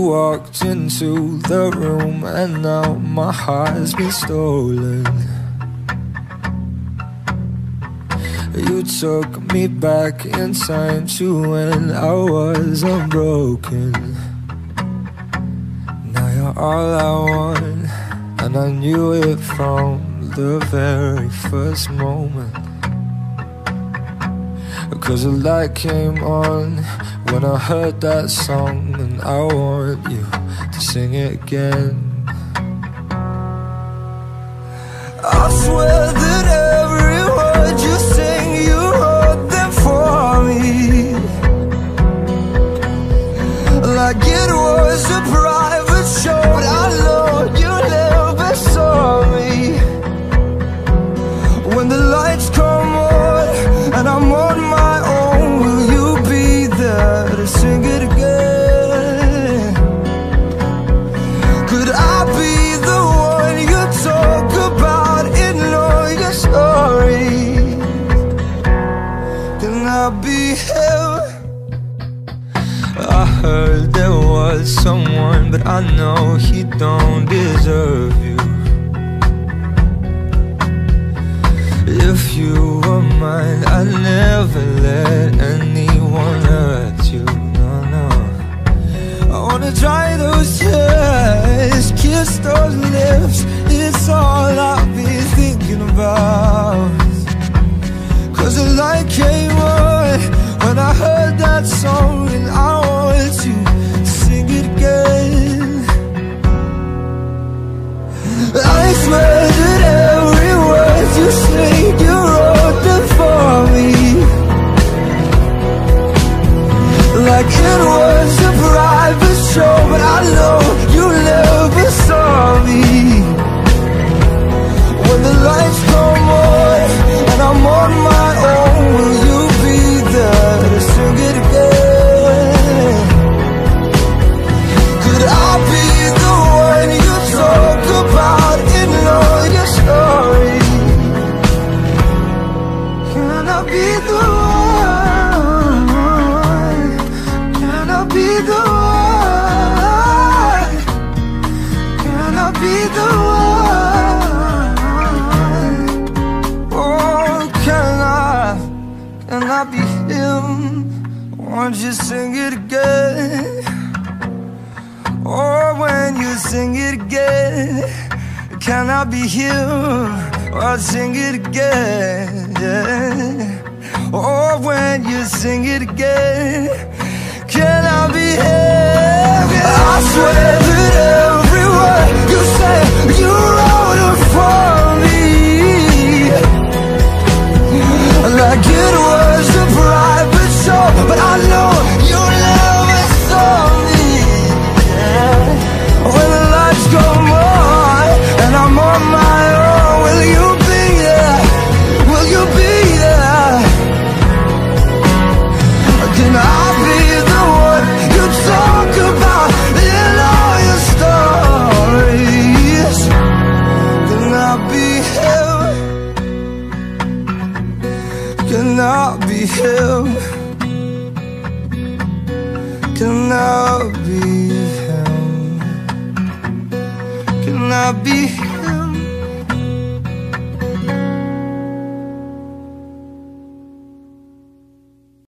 walked into the room and now my heart's been stolen. You took me back in time to when I was unbroken. Now you're all I want, and I knew it from the very first moment. 'Cause the light came on when I heard that song, and I want you to sing it again. I swear that every word you sing, you wrote them for me, like it was a private show. I know you never saw me. When the lights come on and I'm on my own, will you be there to sing it again? Could I be the one you talk about in all your stories? Can I be him? I heard there was someone, but I know he don't deserve you. If you were mine, I'd never let anyone hurt you, no, no. I wanna dry those tears, kiss those lips, it's all I've been thinking about. 'Cause the light came on when I heard that song, and I want you to sing it again. I swear that every word you say, you wrote them for me, like it was a private show. But I know you never saw me. When the lights come on and I'm on my own, will you be there to sing it again? Could I be the one you talk about in all your stories? Can I be the one? Can I be the one? Can I be the one? Oh, can I be him? Won't you sing it again? Oh, when you sing it again, can I be him? I'll sing it again, yeah. Oh, when you sing it again, can I be him? I swear that every word you say, you wrote it for me, like it was a private show. But I know you never saw me. When the lights come on and I'm on my own, will you be there? Will you be there? Can I be the one you talk about in all your stories? Can I be him? Can I be him? Can I be him? Can I be